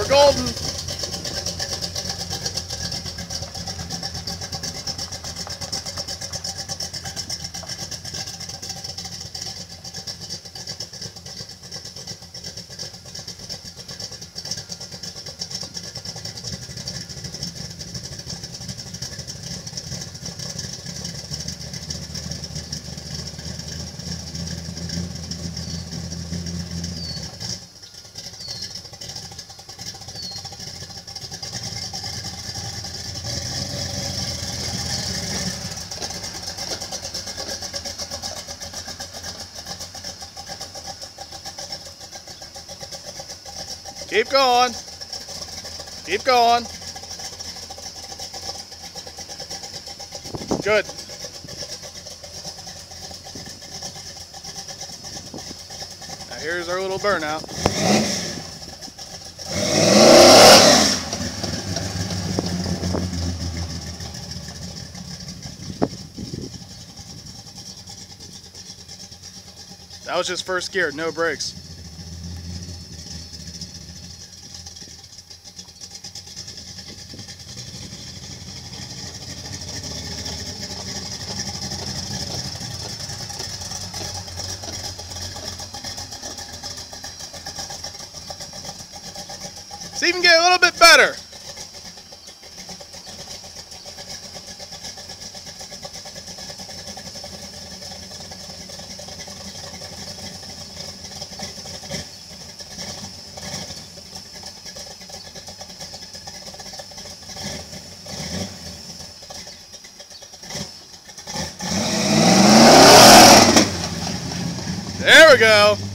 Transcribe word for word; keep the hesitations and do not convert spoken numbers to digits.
golden. Keep going. Keep going. Good. Now here's our little burnout. That was just first gear, no brakes. It's even getting a little bit better. There we go.